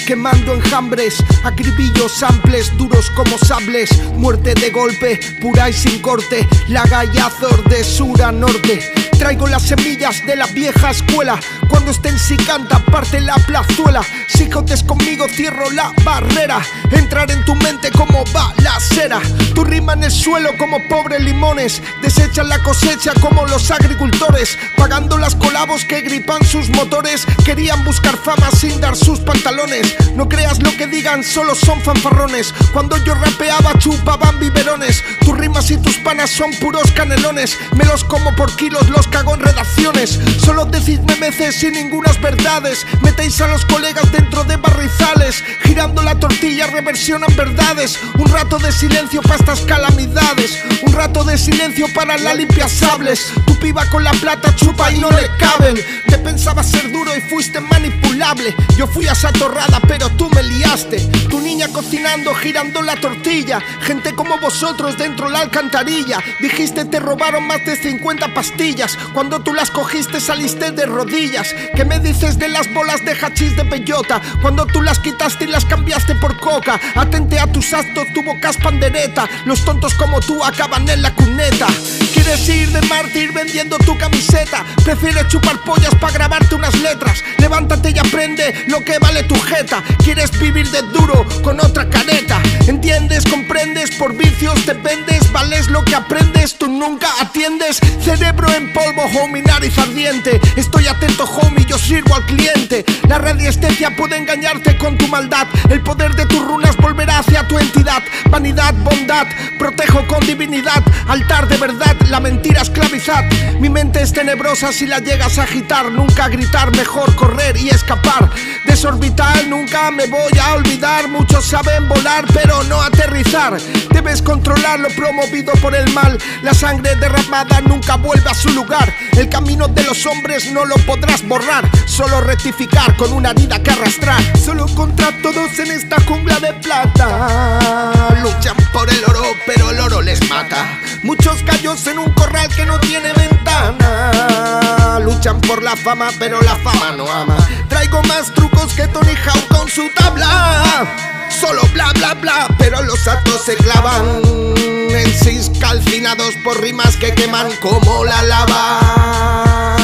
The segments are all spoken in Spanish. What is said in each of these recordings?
quemando enjambres, acribillo samples duros como sables, muerte de golpe, pura y sin corte, lagallazos de sur a norte. Traigo las semillas de la vieja escuela, cuando estén si canta parte la plazuela. Si jotes conmigo cierro la barrera, entrar en tu mente como balacera. Tu rima en el suelo como pobres limones, desechan la cosecha como los agricultores, pagando las colabos que gripan sus motores. Querían buscar fama sin dar sus pantalones. No creas lo que digan, solo son fanfarrones. Cuando yo rapeaba chupaban biberones. Tus rimas y tus panas son puros canelones, me los como por kilos, los cago en redacciones. Solo decidme meces sin ningunas verdades, metéis a los colegas dentro de barrizales. Girando la tortilla reversionan verdades. Un rato de silencio para estas calamidades, un rato de silencio para la limpia sables. Tu piba con la plata chupa y no le caben. Te pensabas ser duro y fuiste manipulable. Yo fui a esa torrada pero tú me liaste. Tu niña cocinando girando la tortilla, gente como vosotros dentro la alcantarilla. Dijiste te robaron más de 50 pastillas, cuando tú las cogiste saliste de rodillas. ¿Qué me dices de las bolas de hachís de bellota, cuando tú las quitaste y las cambiaste por coca? Atente a tus actos, tu boca es pandereta. Los tontos como tú acaban en la cuneta. Quieres ir de mártir vendiendo tu camiseta, prefieres chupar pollas para grabarte unas letras. Levántate y aprende lo que vale tu jeta. Quieres vivir de duro con otra careta. ¿Entiendes? ¿Comprendes? Por vicios dependes, vales lo que aprendes, tú nunca atiendes. Cerebro en polvo, homie, nariz ardiente. Estoy atento, homie, yo sirvo al cliente. La radiestesia puede engañarte con tu maldad, el poder de tus runas volverá hacia tu entidad. Vanidad, bondad, protejo con divinidad, altar de verdad, la mentira esclavizad. Mi mente es tenebrosa si la llegas a agitar, nunca gritar, mejor correr y escapar. Desorbital, nunca me voy a olvidar. Muchos saben volar pero no aterrizar. Debes controlar lo promovido por el mal, la sangre derramada nunca vuelve a su lugar. El camino de los hombres no lo podrás borrar, solo rectificar con una herida que arrastrar. Solo contra todos en esta jungla de plata, luchan por el oro pero el oro les mata. Muchos gallos en un corral que no tiene ventana, luchan por la fama pero la fama no ama. Traigo más trucos que Tony Hawk con su tabla, solo bla bla bla pero los actos se clavan en cis calcinados por rimas que queman como la lava,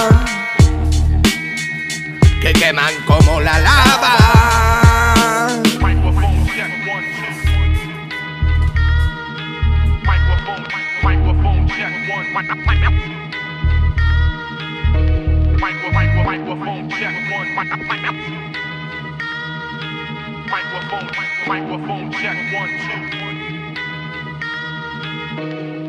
que queman como la lava. Microphone check 1 2.